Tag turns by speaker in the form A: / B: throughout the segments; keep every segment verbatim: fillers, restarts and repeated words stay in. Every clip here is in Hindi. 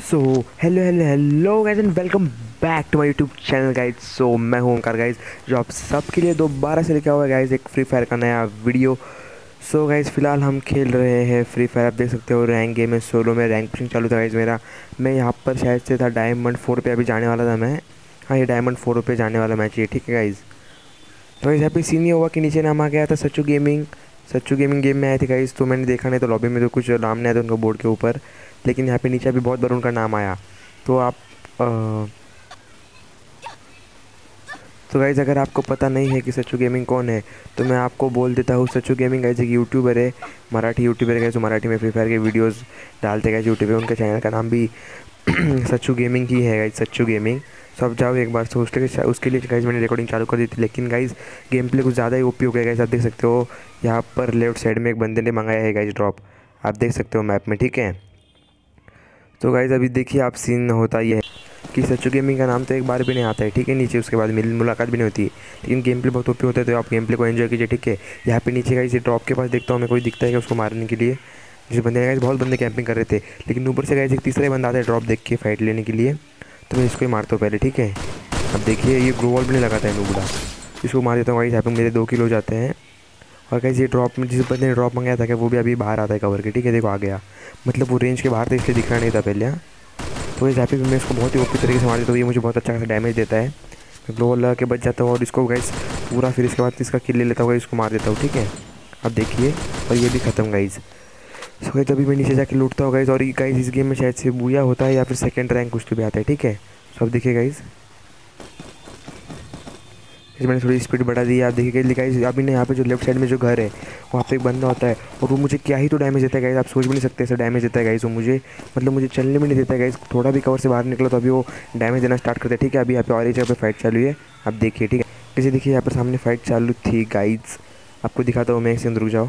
A: So hello hello hello guys and welcome back to my YouTube channel guys. So मैं हूँ ओंकार गाइज, जो आप सबके लिए दोबारा से लिखा हुआ है गाइज एक फ्री फायर का नया वीडियो। सो गाइज फिलहाल हम खेल रहे हैं फ्री फायर। आप देख सकते हो रैंक गेम में सोलो में रैंक पुशिंग चालू था गाइज मेरा। मैं यहाँ पर शायद से था डायमंड फोर पे अभी जाने वाला था मैं। हाँ, ये डायमंड फोर पे जाने वाला मैच ये, ठीक है गाइज। तो गाइज यहाँ पे सीन ये हुआ कि नीचे नाम आ गया था Sachchu gaming. Sachchu gaming game में आए थे गाइज, तो मैंने देखा नहीं, तो लॉबी में तो कुछ नाम नहीं आया था उनका बोर्ड के ऊपर। लेकिन यहाँ पे नीचे अभी बहुत बार उनका नाम आया। तो आप अ, तो गाइज़ अगर आपको पता नहीं है कि सच्चू गेमिंग कौन है, तो मैं आपको बोल देता हूँ। सच्चू गेमिंग गाइज़ एक यूट्यूबर है, मराठी यूट्यूबर है गाइज़, जो मराठी में फ्री फायर के वीडियोस डालते गाइज़ यूट्यूब पे। उनके चैनल का नाम भी सच्चू गेमिंग ही है गाइज़, सच्चू गेमिंग। सब जाओ एक बार से उसके लिए उसके लिए गाइज़ मैंने रिकॉर्डिंग चालू कर दी थी। लेकिन गाइज़ गेम प्ले कुछ ज़्यादा ही ओपी हो गया गाइज़। आप देख सकते हो यहाँ पर लेफ्ट साइड में एक बंदे ने मंगाया है गाइज़ ड्रॉप, आप देख सकते हो मैप में, ठीक है। तो गाइज़ अभी देखिए आप सीन होता ही है कि सच्चू गेमिंग का नाम तो एक बार भी नहीं आता है, ठीक है। नीचे उसके बाद मिल मुलाकात भी नहीं होती है, लेकिन गेम प्ले बहुत ओपी होता है, तो आप गेम प्ले को एंजॉय कीजिए, ठीक है। यहाँ पे नीचे गाइस ये ड्रॉप के पास देखता हूँ मैं, कोई दिखता है कि उसको मारने के लिए। जिस बंदे गाइस बहुत बंदे कैंपिंग कर रहे थे, लेकिन ऊपर से गाइस एक तीसरा बंदा आता है ड्रॉप देख के फाइट लेने के लिए। तो मैं इसको ही मारता हूँ पहले, ठीक है। अब देखिए ये ग्लो वॉल भी नहीं लगाता है नूबड़ा, इसको मार देता हूँ गाइस। यहाँ पे मेरे दो किलो हो जाते हैं। और गाइस ये ड्रॉप में जिस बंदे ने ड्रॉप मंगाया था क्या, वो भी अभी बाहर आता है कवर के, ठीक है। देखो आ गया, मतलब वो रेंज के बाहर था इसलिए दिख रहा नहीं था पहले। हाँ, तो इस हैप्पी मैं इसको बहुत ही ओपी तरीके से मार देता हूँ, ये मुझे बहुत अच्छा खासा डैमेज देता है। मैं ग्लो लगा के बच जाता हूँ और इसको गाइस पूरा, फिर इसके बाद इसका किल ले लेता हूँ, इसको मार देता हूँ, ठीक है। अब देखिए और ये भी ख़त्म गाइस। सो गाइस अभी मैं नीचे जाके लूटता हूँ गाइस। और ये गाइस इस गेम में शायद से बूया होता है या फिर सेकंड रैंक कुछ तो भी आता है, ठीक है। सो अब देखिए गाइस, इस मैंने थोड़ी स्पीड बढ़ा दी है। आप देखिए गाइस अभी ना यहाँ पे जो लेफ्ट साइड में जो घर है वहाँ पे एक बंदा होता है, और वो मुझे क्या ही तो डैमेज देता है गाइस। आप सोच भी नहीं सकते ऐसा डैमेज देता है गाइस वो मुझे, मतलब मुझे चलने भी नहीं देता है गाइस। थोड़ा भी कवर से बाहर निकला तो अभी वो डैमेज देना स्टार्ट करता है, ठीक है। अभी यहाँ पे और एक जगह पे फाइट चालू है, आप देखिए, ठीक है। जैसे देखिए यहाँ पर सामने फाइट चालू थी गाइस, आपको दिखाता हूँ मैं, एक सेकंड रुक जाओ।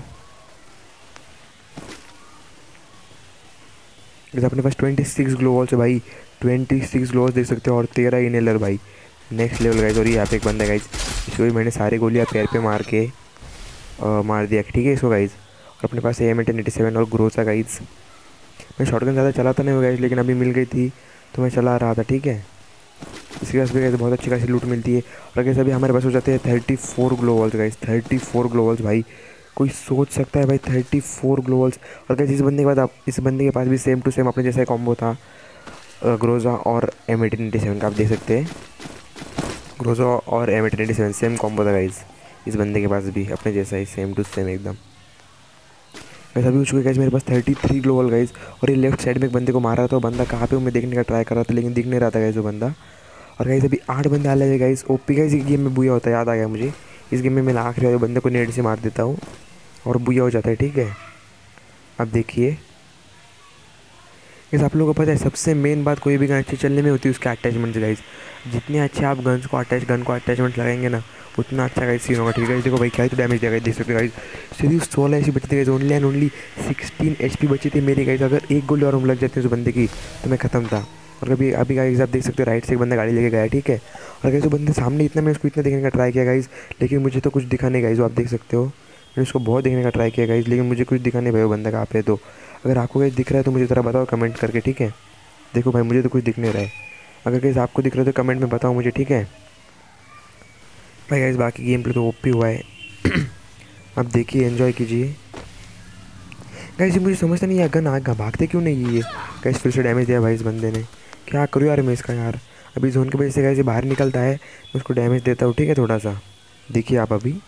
A: जैसे अपने पास ट्वेंटी सिक्स ग्लोवॉल्स है भाई, ट्वेंटी सिक्स ग्लोवल्स देख सकते हो, और तेरह इनहेलर भाई, नेक्स्ट लेवल गाइस। और ये यहाँ पे एक बंदा है गाइस, इसको भी मैंने सारे गोलियाँ पैर पे मार के अ, मार दिया, ठीक है इसको गाइस। और अपने पास एम एटी सेवन और ग्रोसा गाइस। मैं शॉटगन ज़्यादा चलाता नहीं हूँ गाइस, लेकिन अभी मिल गई थी तो मैं चला रहा था, ठीक है। इसके पास भी गाइस बहुत अच्छी खासी लूट मिलती है। और गाइस अभी हमारे पास हो जाते हैं thirty four globals guys, thirty four globals भाई। कोई सोच सकता है भाई थर्टी फोर ग्लोवल्स। और गाइस इस बंदे के बाद आप इस बंदे के पास भी सेम टू सेम अपने जैसा कॉम्बो था, ग्रोजा और एम एटी सेवन का, आप देख सकते हैं। ग्रोजा और M eighty seven same combo था गाइस, इस बंदे के पास भी अपने जैसा ही सेम टू सेम एकदम। वैसे अभी हो चुके गाइस मेरे पास थर्टी थ्री ग्लोबल गाइस। और ये लेफ्ट साइड में एक बंदे को मार रहा था, वो बंदा कहाँ पे वो मैं देखने का ट्राई कर रहा था, लेकिन दिख नहीं रहा था गाइस वो बंदा। और गाइस अभी आठ बंदे आ रहे गाइस, ओपी गाइस। ये गेम में बुया होता है, याद आ गया मुझे। इस गेम में मैं आखिरी वाले बंदे को नेट से मार देता हूँ और बुया हो जाता है, ठीक है। अब देखिए गाइस, आप लोगों को पता है सबसे मेन बात कोई भी गन अच्छी चलने में होती है उसके अटैचमेंट गाइस। जितने अच्छे आप गन्स को अटैच गन को अटैचमेंट लगाएंगे ना, उतना अच्छा गाइस सीन होगा, ठीक है। देखो भाई क्या ही तो डैमेज दिया गाइस, देख सकते हो गाइस। सिर्फ सोलह ऐसी बची थी guys, only and only sixteen H P बची थी मेरी गाइस। अगर एक गोली और हम लग जाते हैं उस बंदे की तो मैं ख़त्म था। और अभी अभी गाइस आप देख सकते हो राइट से एक बंदा गाड़ी लेके गया, ठीक है। और गाइस वो बंदे सामने इतना, मैं उसको इतना देखने का ट्राई किया गाइस, लेकिन मुझे तो कुछ दिखा नहीं गाइस। वो आप देख सकते हो, मैंने उसको बहुत देखने का ट्राई किया गाइस, लेकिन मुझे कुछ दिखा नहीं भाई वो बंदा कहाँ पे है। तो अगर आपको गाइस दिख रहा है तो मुझे ज़रा बताओ कमेंट करके, ठीक है। देखो भाई मुझे तो कुछ दिख नहीं रहा है, अगर गाइस आपको दिख रहा है तो कमेंट में बताओ मुझे, ठीक है भाई। गाइस बाकी गेम प्ले तो ओपी हुआ है आप देखिए, एंजॉय कीजिए गाइस। ये मुझे समझता नहीं है गन आगे भागते क्यों नहीं ये गाइस। फिर से डैमेज दिया भाई इस बंदे ने, क्या करूँ यार मैं इसका यार। अभी जोन की वजह से गाइस ये बाहर निकलता है, मैं उसको डैमेज देता हूँ, ठीक है, थोड़ा सा। देखिए आप अभी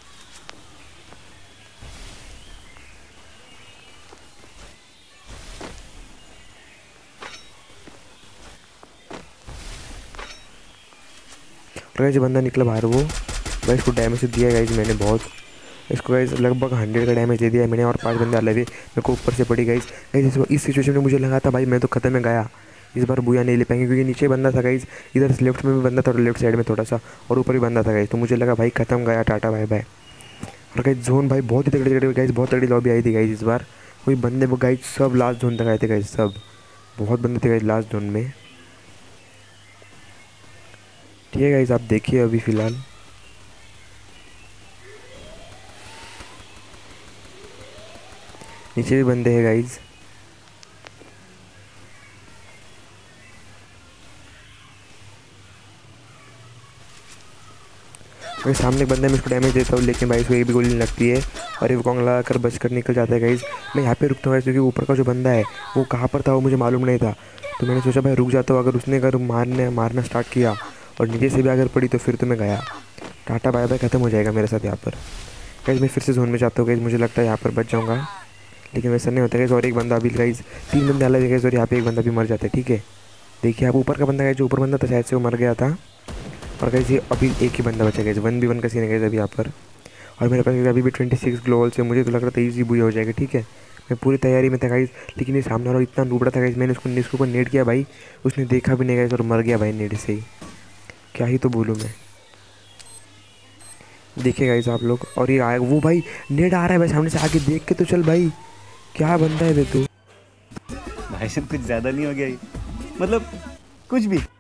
A: और गाइस ये बंदा निकला बाहर, वो भाई इसको डैमेज दिया गाइस मैंने बहुत। इसको गाइस लगभग हंड्रेड का डैमेज दे दिया है मैंने, और पांच बंदे अलग है मेरे को ऊपर से पड़ी गाइस। गाइस इस इस सिचुएशन में मुझे लगा था भाई मैं तो खत्म में गया, इस बार बुया नहीं ले पाएंगे, क्योंकि नीचे बंदा था गाइस, इधर लेफ्ट में भी बंदा था और लेफ्ट साइड में थोड़ा सा, और ऊपर भी बंदा था गाइस। तो मुझे लगा भाई खत्म गया, टाटा बाय बाय। और गाइस जोन भाई बहुत ही तगड़ी तगड़ी गाइस, बहुत तगड़ी लॉबी आई थी गाइस इस बार। कोई बंदे वो गाइस सब लास्ट जोन तक आए थे गाइस, सब बहुत बंदे थे गाइस लास्ट जोन में, ठीक है गाइस। आप देखिए अभी फ़िलहाल नीचे भी बंदे हैं गाइस। भाई सामने एक बंदा मैं उसको डैमेज देता हूँ, लेकिन भाई उसको एक भी गोली नहीं लगती है और ये वुकोंग लगा कर बच कर निकल जाता है गाइस। मैं यहाँ पे रुकता हूँ क्योंकि ऊपर का जो बंदा है वो कहाँ पर था वो मुझे मालूम नहीं था। तो मैंने सोचा भाई रुक जाता हूँ, अगर उसने अगर मारने मारना स्टार्ट किया और नीचे से भी अगर पड़ी तो फिर तो मैं गया, टाटा बाय बाय, ख़त्म हो जाएगा मेरे साथ यहाँ पर। गाइस मैं फिर से जोन में जाता हूँ गाइस, मुझे लगता है यहाँ पर बच जाऊँगा, लेकिन वैसा नहीं होता गाइस। और एक बंदा अभी गाइस, तीन बंदे अलग है गाइस और यहाँ पे एक बंदा भी मर जाता है। ठीक है, देखिए आप ऊपर का बंदा है, जो ऊपर बंदा था शायद से वो मर गया था। और गाइस ये अभी एक ही बंदा बचा गाइस, वन बी वन का सीन है गाइस अभी यहाँ पर। और मेरे पास अभी भी ट्वेंटी सिक्स ग्लोवल से, मुझे तो लग रहा था ईजी बुई हो जाएगा। ठीक है, मैं पूरी तैयारी में था गाइस, लेकिन ये सामने वाला इतना नूबड़ा था गाइस, मैंने उसको इसके ऊपर नेट किया भाई, उसने देखा भी नहीं गाइस और मर गया भाई नेट से ही। क्या ही तो बोलूँ मैं। देखिए गाइस आप लोग, और ये आएगा वो भाई, नेट आ रहा है भाई सामने से, आके देख के तो चल भाई, क्या बंदा है बे तू।
B: भाई साहब कुछ ज़्यादा नहीं हो गया ये? मतलब कुछ भी।